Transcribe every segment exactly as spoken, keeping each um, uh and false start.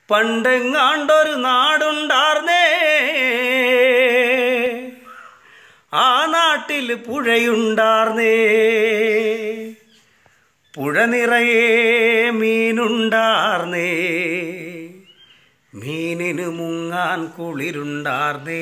പണ്ടെങ്ങാണ്ടൊരു നാടുണ്ടാർന്നേ, ആ നാട്ടിൽ പുഴയുണ്ടാർന്നേ. പുഴ നിറയെ മീനുണ്ടാർന്നേ, മീനിന് മുങ്ങാൻ കുളിരുണ്ടാർന്നേ.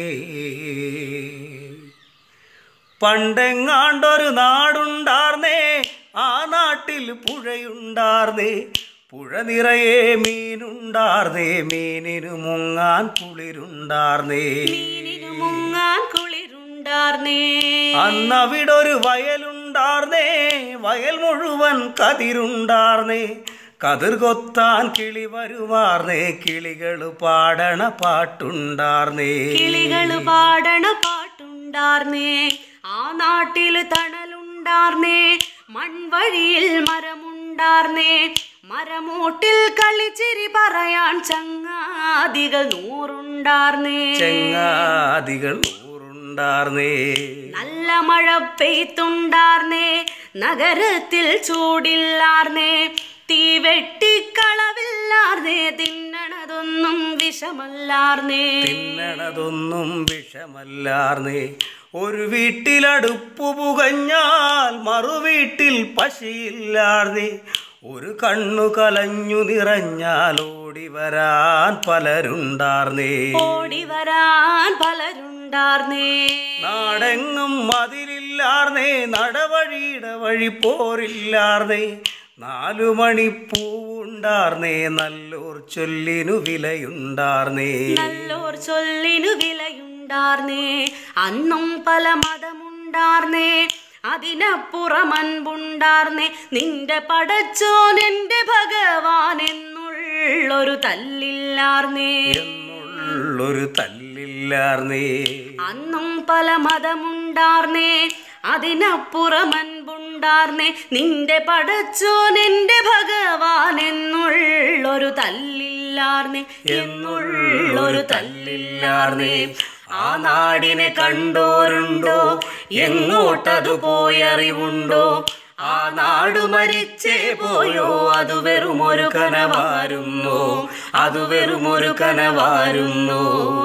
പണ്ടെങ്ങാണ്ടൊരു നാടുണ്ടാർന്നേ, ആ നാട്ടിൽ പുഴയുണ്ടാർന്നേ. പുഴ നിറയെ മീനുണ്ടാർന്നേ, മീനിനു മുങ്ങാൻ കുളിരുണ്ടാർന്നേ. മീനിനു മുങ്ങാൻ കുളിരുണ്ടാർന്നേ. അന്നവിടൊരു വയലുണ്ടാർന്നേ, വയൽ മുഴുവൻ കതിരുണ്ടാർന്നേ. കതിർ കൊത്താൻ കിളി വരുമാർന്നേ, കിളികള് പാടണ പാട്ടുണ്ടാർന്നേ. കിളികള് പാടണ പാട്ടുണ്ടാർന്നേ. ആ നാട്ടിൽ തണലുണ്ടാർന്നേ, മൺവഴിയിൽ മരമുണ്ടാർന്നേ. മരമൂട്ടിൽ കളിച്ചിരി പറയാൻ ചങ്ങാതികൾ നൂറുണ്ടാർന്നേ. ചങ്ങാതികൾ നൂറുണ്ടാർന്നേ. നല്ല മഴ പെയ്ത്തുണ്ടാർന്നേ, നഗരത്തിൽ ചൂടില്ലാർന്നേ. തീ വെട്ടിക്കളവില്ലാർന്നേ, തിന്നണതൊന്നും വിഷമല്ലാർന്നേ. തിന്നണതൊന്നും വിഷമല്ലാർന്നേ. ഒരു വീട്ടിലടുപ്പു പുകഞ്ഞാൽ മറുവീട്ടിൽ പശിയില്ലാർന്നേ. ഒരു കണ്ണു കലഞ്ഞു നിറഞ്ഞാൽ ഓടി വരാൻ പലരുണ്ടാർന്നേ. ഓടി വരാൻ പലരുണ്ടാർന്നേ. നാടെങ്ങും മതിലില്ലാർന്നേ, നടവഴിയുടെ വഴി പോരില്ലാർന്നേ. നാലു മണിപ്പൂവുണ്ടാർന്നേ, നല്ലോർ ചൊല്ലിനു വിലയുണ്ടാർന്നേ. നല്ലോർ ചൊല്ലിനു വിലയുണ്ടാർന്നേ. അന്നും പല മതമുണ്ടാർന്നേ, അതിനപ്പുറം അൻപുണ്ടാർന്നേ. നിന്റെ പടച്ചോൻ എന്റെ ഭഗവാൻ എന്നുള്ളൊരു തല്ലില്ലാർന്നേ. എന്നുള്ളൊരു തല്ലില്ലാർന്നേ. അന്നും പല മതമുണ്ടാർന്നേ, അതിനപ്പുറം അൻപുണ്ടാർന്നേ. നിന്റെ പടച്ചോൻ എന്റെ ഭഗവാൻ എന്നുള്ളൊരു തല്ലില്ലാർന്നേ. എന്നുള്ളൊരു തല്ലില്ലാർന്നേ. ആ നാടിനെ കണ്ടോരുണ്ടോ, എങ്ങോട്ടതു പോയറിവുണ്ടോ? ആ നാടു മരിച്ചേ പോയോ, അത് വെറുമൊരു കനവാരുന്നു. അത് വെറുമൊരു കനവാരുന്നു.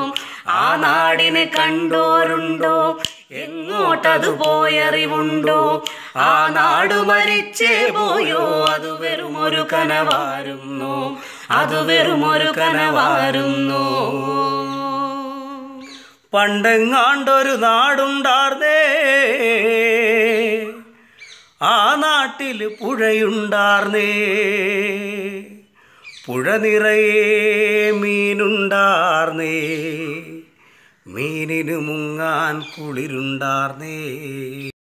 ആ നാടിനെ കണ്ടോരുണ്ടോ, എങ്ങോട്ടതു പോയറിവുണ്ടോ? ആ നാടു മരിച്ചേ പോയോ, അത് വെറുമൊരു കനവാരുന്നു. അത് വെറുമൊരു കനവാരുന്നു. പണ്ടെങ്ങാണ്ടൊരു നാടുണ്ടാർന്നേ, ആ നാട്ടിൽ പുഴയുണ്ടാർന്നേ. പുഴ നിറയെ മീനുണ്ടാർന്നേ, മീനിനു മുങ്ങാൻ കുളിരുണ്ടാർന്നേ.